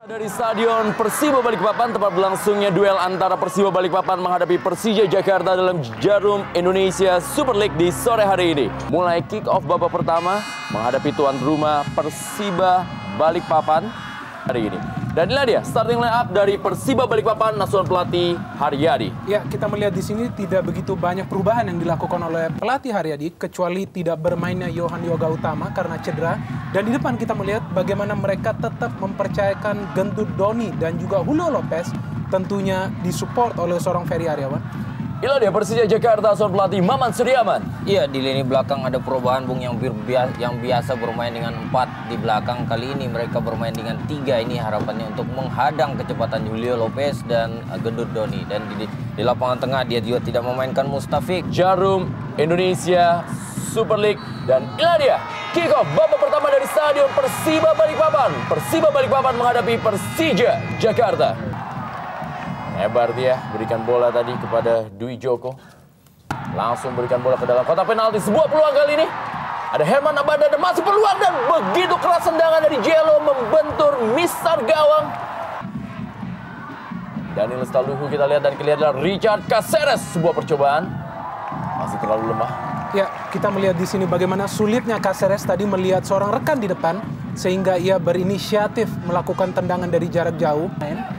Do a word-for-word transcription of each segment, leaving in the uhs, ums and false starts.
Dari Stadion Persiba Balikpapan, tempat berlangsungnya duel antara Persiba Balikpapan menghadapi Persija Jakarta dalam Jarum Indonesia Super League di sore hari ini. Mulai kick off babak pertama menghadapi tuan rumah Persiba Balikpapan hari ini. Dan inilah dia starting line up dari Persiba Balikpapan, asuhan pelatih Haryadi. Ya, kita melihat di sini tidak begitu banyak perubahan yang dilakukan oleh pelatih Haryadi, kecuali tidak bermainnya Yohan Yoga Utama karena cedera. Dan di depan kita melihat bagaimana mereka tetap mempercayakan Gendut Doni dan juga Julio Lopez, tentunya disupport oleh seorang Ferry Aryawan. Inilah dia Persija Jakarta, asuhan pelatih Maman Suryaman. Iya, di lini belakang ada perubahan, Bung, yang, biasa, yang biasa bermain dengan empat di belakang. Kali ini mereka bermain dengan tiga. Ini harapannya untuk menghadang kecepatan Julio Lopez dan Gendut Doni. Dan di, di lapangan tengah dia juga tidak memainkan Mustafik. Jarum Indonesia Super League. Dan inilah dia kick off babak pertama dari Stadion Persiba Balikpapan. Persiba Balikpapan menghadapi Persija Jakarta. Hebar dia, berikan bola tadi kepada Dwi Joko. Langsung berikan bola ke dalam kotak penalti. Sebuah peluang kali ini. Ada Herman Abanda dan masih peluang. Dan begitu keras tendangan dari Jelo membentur misar gawang. Daniel Staluhu kita lihat dan kelihatan Richard Caceres. Sebuah percobaan. Masih terlalu lemah. Ya, kita melihat di sini bagaimana sulitnya Caceres tadi melihat seorang rekan di depan. Sehingga ia berinisiatif melakukan tendangan dari jarak jauh.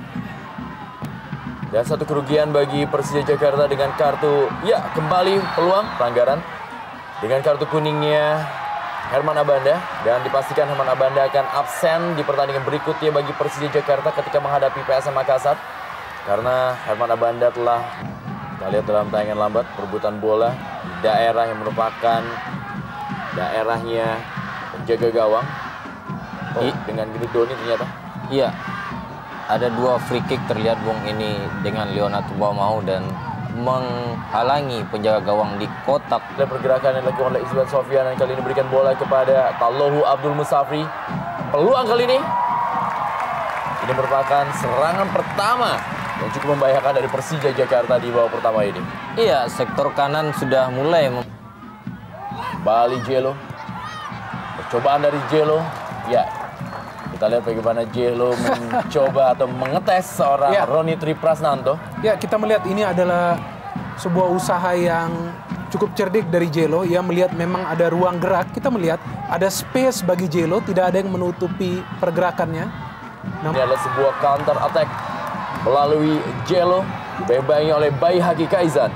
Dan satu kerugian bagi Persija Jakarta dengan kartu, ya kembali peluang pelanggaran. Dengan kartu kuningnya Herman Abanda. Dan dipastikan Herman Abanda akan absen di pertandingan berikutnya bagi Persija Jakarta ketika menghadapi P S M Makassar. Karena Herman Abanda telah, kita lihat dalam tayangan lambat, perebutan bola di daerah yang merupakan daerahnya penjaga gawang. Oh, I, dengan Gendut Doni ternyata. Iya. Ada dua free kick terlihat, Bung, ini dengan Leonardo Bamau dan menghalangi penjaga gawang di kotak. Dan pergerakan yang dilakukan oleh Isbat Sofian dan kali ini berikan bola kepada Talohu Abdul Musafri. Peluang kali ini. Ini merupakan serangan pertama yang cukup membahayakan dari Persija Jakarta di babak pertama ini. Iya, sektor kanan sudah mulai. Bali Jelo. Percobaan dari Jelo. Ya. Kita lihat bagaimana Jelo mencoba atau mengetes seorang ya. Roni Triprasnanto. Ya, kita melihat ini adalah sebuah usaha yang cukup cerdik dari Jelo. Ia melihat memang ada ruang gerak. Kita melihat ada space bagi Jelo, tidak ada yang menutupi pergerakannya. Namun, ini adalah sebuah counter attack melalui Jelo, dibebangi oleh Bayi Haki Kaizan.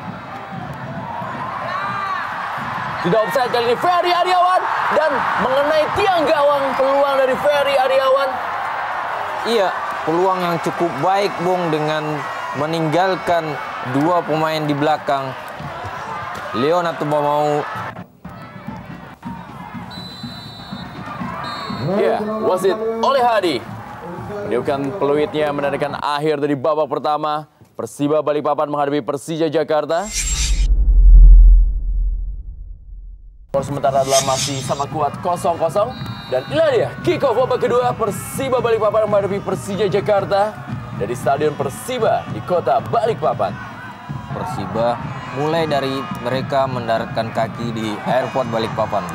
Tidak offside kali ini Ferry Aryawan dan mengenai tiang gawang, peluang dari Ferry Aryawan. Iya, peluang yang cukup baik, Bung, dengan meninggalkan dua pemain di belakang. Leonardo Bamau. Ya, wasit oleh Hadi meniupkan peluitnya menandakan akhir dari babak pertama. Persiba Balikpapan menghadapi Persija Jakarta. Sementara adalah masih sama kuat kosong kosong. Dan inilah dia kick off babak kedua Persiba Balikpapan menghadapi Persija Jakarta dari Stadion Persiba di kota Balikpapan. Persiba mulai dari mereka mendaratkan kaki di airport Balikpapan.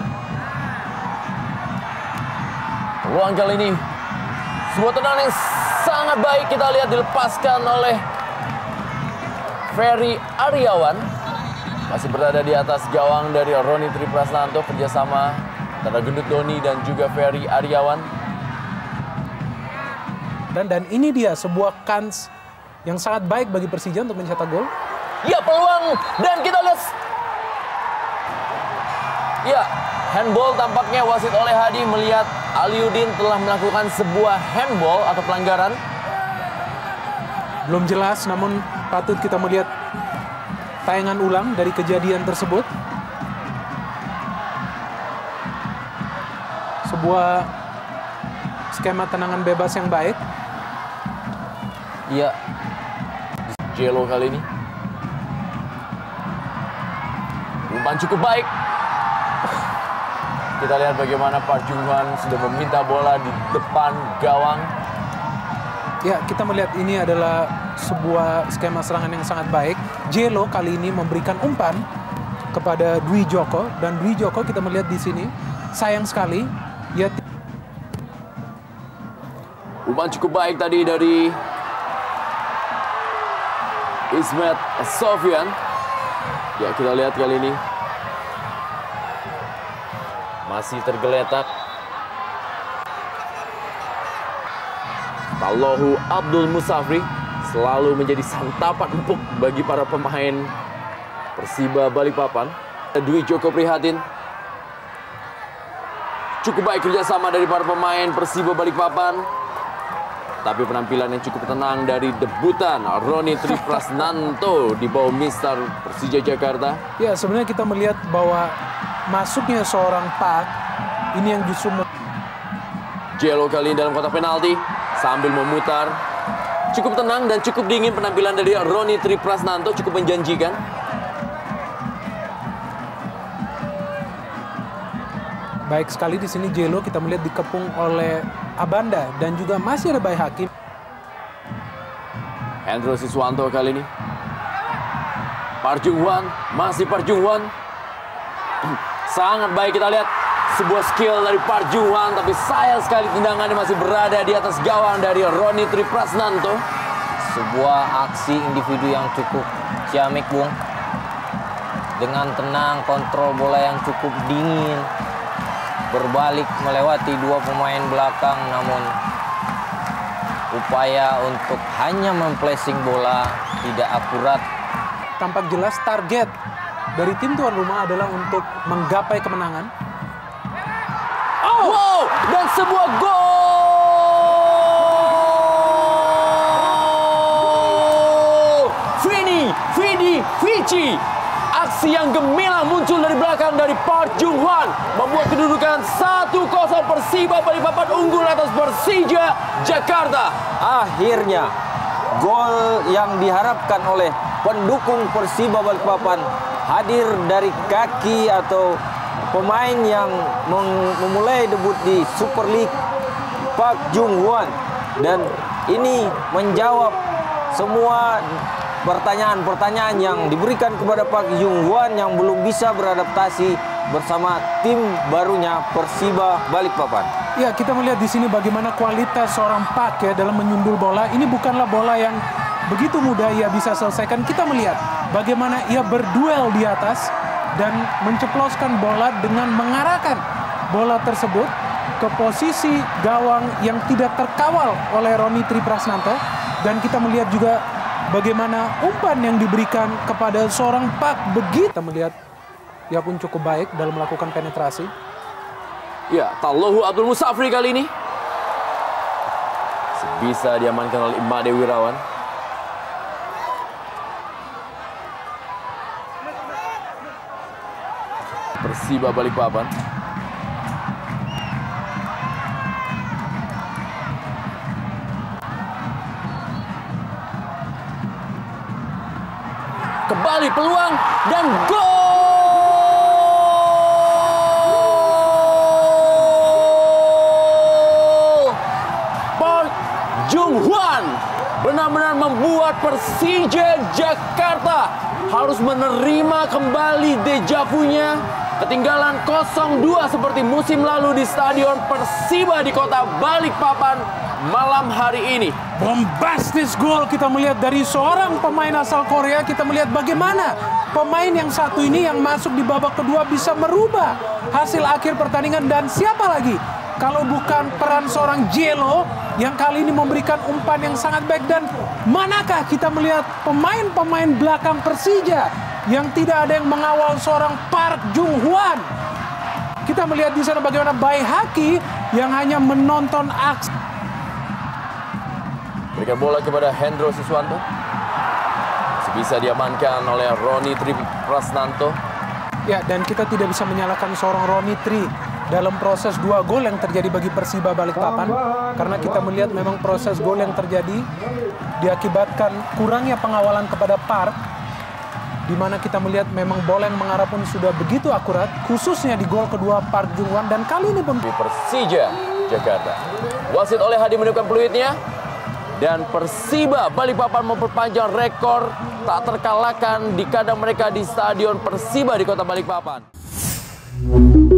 Peluang kali ini sebuah tendangan yang sangat baik kita lihat dilepaskan oleh Ferry Aryawan. Masih berada di atas gawang dari Roni Triprasnanto, kerjasama antara Gendut Doni dan juga Ferry Aryawan. Dan dan ini dia sebuah kans yang sangat baik bagi Persija untuk mencetak gol. Ya, peluang dan kita lihat. Ya, handball tampaknya wasit oleh Hadi melihat Aliudin telah melakukan sebuah handball atau pelanggaran. Belum jelas, namun patut kita melihat tayangan ulang dari kejadian tersebut. Sebuah skema tendangan bebas yang baik. Iya. Jelo kali ini. Umpan cukup baik. Kita lihat bagaimana Park Jung-hwan sudah meminta bola di depan gawang. Ya, kita melihat ini adalah sebuah skema serangan yang sangat baik. Jelo kali ini memberikan umpan kepada Dwi Joko, dan Dwi Joko kita melihat di sini sayang sekali ia Umpan cukup baik tadi dari Ismet Sofyan. Ya, kita lihat kali ini masih tergeletak. Tallohu Abdul Musafri selalu menjadi santapan empuk bagi para pemain Persiba Balikpapan. Dwi Joko Prihatin. Cukup baik kerjasama dari para pemain Persiba Balikpapan. Tapi penampilan yang cukup tenang dari debutan Roni Triprasnanto di bawah Mister Persija Jakarta. Ya, sebenarnya kita melihat bahwa masuknya seorang Pak ini yang justru Jelo kali ini dalam kotak penalti sambil memutar. Cukup tenang dan cukup dingin penampilan dari Roni Triprasnanto, cukup menjanjikan. Baik sekali di sini Jelo kita melihat dikepung oleh Abanda dan juga masih ada Bayi Hakim. Hendro Siswanto kali ini. Park Jung Hwan, masih Park Jung Hwan. Sangat baik kita lihat sebuah skill dari Park Jung Hwan, tapi sayang sekali tendangannya masih berada di atas gawang dari Roni Triprasnanto. Sebuah aksi individu yang cukup ciamik, Bung. Dengan tenang, kontrol bola yang cukup dingin. Berbalik melewati dua pemain belakang, namun upaya untuk hanya memplacing bola tidak akurat. Tampak jelas target dari tim tuan rumah adalah untuk menggapai kemenangan. Oh, wow, dan sebuah gol! Vini, Vidi, Vici. Aksi yang gemilang muncul dari belakang dari Park Jung Hwan membuat kedudukan satu kosong Persiba Balikpapan unggul atas Persija Jakarta. Akhirnya gol yang diharapkan oleh pendukung Persiba Balikpapan hadir dari kaki atau pemain yang memulai debut di Super League, Park Jung Hwan, dan ini menjawab semua pertanyaan-pertanyaan yang diberikan kepada Park Jung Hwan yang belum bisa beradaptasi bersama tim barunya Persiba Balikpapan. Ya, kita melihat di sini bagaimana kualitas seorang Park ya dalam menyundul bola. Ini bukanlah bola yang begitu mudah ia bisa selesaikan. Kita melihat bagaimana ia berduel di atas dan menceploskan bola dengan mengarahkan bola tersebut ke posisi gawang yang tidak terkawal oleh Roni Triprasnanto. Dan kita melihat juga bagaimana umpan yang diberikan kepada seorang Pak begitu. Kita melihat ia pun cukup baik dalam melakukan penetrasi. Ya, Tallohu Abdul Musafri kali ini bisa diamankan oleh Imade Wirawan. Persiba Balikpapan. Kembali peluang dan gol! Park Jung Hwan benar-benar membuat Persija Jakarta harus menerima kembali dejavunya. Ketinggalan nol dua seperti musim lalu di Stadion Persiba di kota Balikpapan malam hari ini. Bombastis gol kita melihat dari seorang pemain asal Korea. Kita melihat bagaimana pemain yang satu ini yang masuk di babak kedua bisa merubah hasil akhir pertandingan. Dan siapa lagi kalau bukan peran seorang Jelo yang kali ini memberikan umpan yang sangat baik. Dan manakah kita melihat pemain-pemain belakang Persija yang tidak ada yang mengawal seorang Park Jung Hwan. Kita melihat di sana bagaimana Bayi Haki yang hanya menonton aksi. Berikan bola kepada Hendro Siswanto. Masih bisa diamankan oleh Roni Triprasnanto. Ya, dan kita tidak bisa menyalahkan seorang Roni Tri dalam proses dua gol yang terjadi bagi Persiba Balikpapan. Karena kita melihat memang proses gol yang terjadi diakibatkan kurangnya pengawalan kepada Park. Di mana kita melihat memang bola yang mengarah pun sudah begitu akurat, khususnya di gol kedua Park Jung Hwan. Dan kali ini pun di Persija Jakarta. Wasit oleh Hadi menunjukkan peluitnya. Dan Persiba Balikpapan memperpanjang rekor tak terkalahkan di kandang mereka di Stadion Persiba di kota Balikpapan.